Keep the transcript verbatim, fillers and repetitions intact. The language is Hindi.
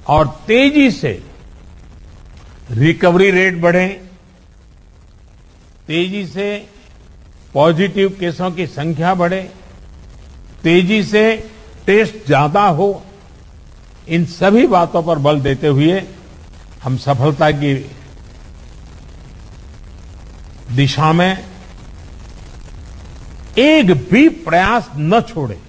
और तेजी से रिकवरी रेट बढ़े, तेजी से पॉजिटिव केसों की संख्या बढ़े, तेजी से टेस्ट ज्यादा हो, इन सभी बातों पर बल देते हुए हम सफलता की दिशा में एक भी प्रयास न छोड़ें।